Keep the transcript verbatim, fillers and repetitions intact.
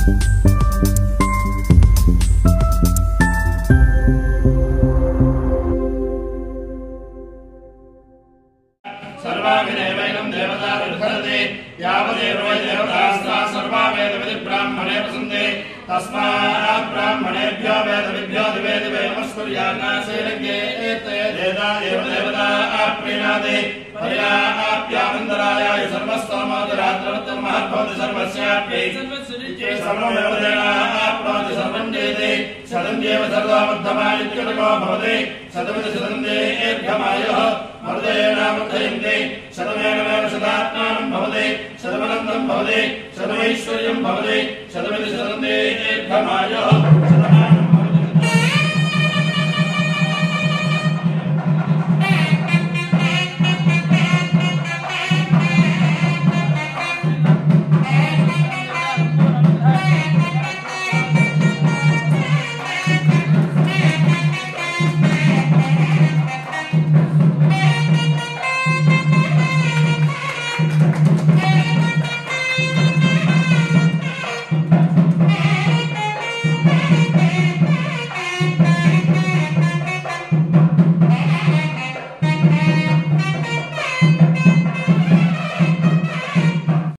सर्वाभिदेवैनं देवता विभरते यावदेव वै देवतास्ता सर्वा वेदविधि ब्राह्मणे प्रसन्ते तस्मात् ब्राह्मणेभ्यो वेदविभ्यो दिवे दिवे नमस्कुर्यान्नासेनज्ञे एते वेदा एव देवता प्रीणाति पर्याप्यानन्दरायाय सर्वस्तोमोदरात्रवत्तं महद्भवति सर्वस्याप्यै सर्वमेव देवाप्नोति सर्वं जयते सदन्येव सर्वमद्धमानित्यको भवति सदमिति सदन्येर्घमायुः मर्देनामर्थयन्ते शतमेनमेव शतात्मानं भवति शतमनन्तं भवति शतमैश्वर्यं भवति शतमिति सदन्येर्घमायुः